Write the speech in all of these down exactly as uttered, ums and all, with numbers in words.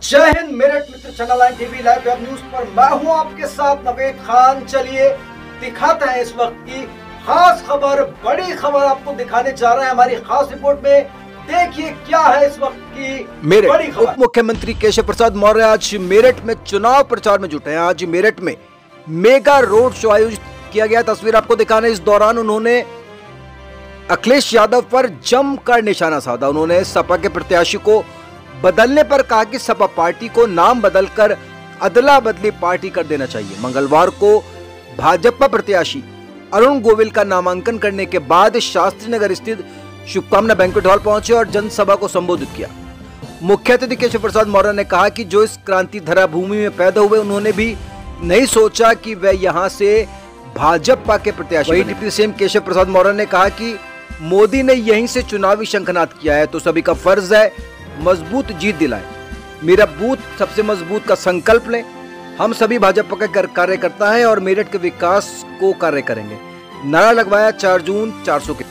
जय हिंद। मेरठ मित्र channel nine TV live web news पर मैं हूं आपके साथ नवेद खान। चलिए दिखाते हैं इस वक्त की खास खबर, बड़ी खबर आपको दिखाने जा रहे हैं हमारी खास रिपोर्ट में। देखिए क्या है इस वक्त की मेरठ बड़ी खबर। उप मुख्यमंत्री केशव प्रसाद मौर्य आज मेरठ में चुनाव प्रचार में जुटे हैं। आज मेरठ में मेगा रोड शो आयोजित किया गया। तस्वीर आपको दिखाने, इस दौरान उन्होंने अखिलेश यादव पर जमकर निशाना साधा। उन्होंने सपा के प्रत्याशी को बदलने पर कहा कि सपा पार्टी को नाम बदलकर अदला बदली पार्टी कर देना चाहिए। मंगलवार को भाजपा प्रत्याशी अरुण गोविल का नामांकन करने के बाद शास्त्री नगर स्थित शुभकामना बैंक्वेट हॉल पहुंचे और जनसभा को संबोधित किया। मुख्य अतिथि केशव प्रसाद मौर्य ने कहा कि जो इस क्रांति धरा भूमि में पैदा हुए, उन्होंने भी नहीं सोचा कि वह यहां से भाजपा के प्रत्याशी। वहीं डिप्टी सीएम केशव प्रसाद मौर्य ने कहा कि मोदी ने यहीं से चुनावी शंखनाद किया है, तो सभी का फर्ज है मजबूत जीत दिलाए। मेरा बूथ सबसे मजबूत का संकल्प लें। हम सभी भाजपा के कार्यकर्ता हैं और मेरठ के विकास को कार्य करेंगे। नारा लगवाया चार जून चार सौ के।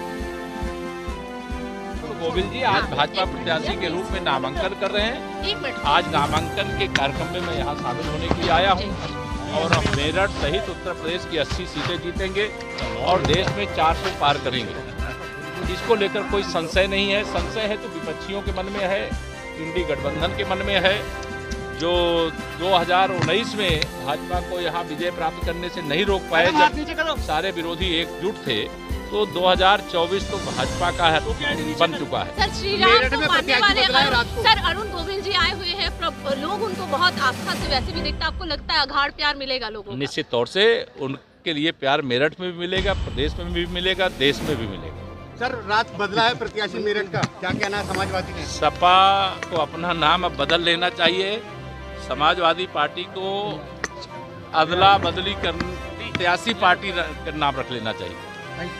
गोविल जी आज भाजपा प्रत्याशी के रूप में नामांकन कर रहे हैं। आज नामांकन के कार्यक्रम में मैं यहाँ शामिल होने के लिए आया हूँ और हम मेरठ सहित उत्तर प्रदेश की अस्सी सीटें जीतेंगे और देश में चार सौ पार करेंगे। इसको लेकर कोई संशय नहीं है। संशय है तो विपक्षियों के मन में है, इंडी गठबंधन के मन में है, जो दो हज़ार उन्नीस में भाजपा को यहाँ विजय प्राप्त करने से नहीं रोक पाए जब सारे विरोधी एकजुट थे। तो दो हज़ार चौबीस तो भाजपा का है, बन चुका है। सर श्री राम को मानने वाले सर अरुण गोविल जी आए हुए हैं, लोग उनको बहुत आस्था से वैसे भी देखते हैं। आपको लगता है अगाड़ प्यार मिलेगा लोगों को? निश्चित तौर से उनके लिए प्यार मेरठ में भी मिलेगा, प्रदेश में भी मिलेगा, देश में भी मिलेगा। सर रात बदला है प्रत्याशी मेरठ का, क्या कहना है समाजवादी ने? सपा को अपना नाम अब बदल लेना चाहिए। समाजवादी पार्टी को अदला बदली कर प्रत्याशी पार्टी का नाम रख लेना चाहिए।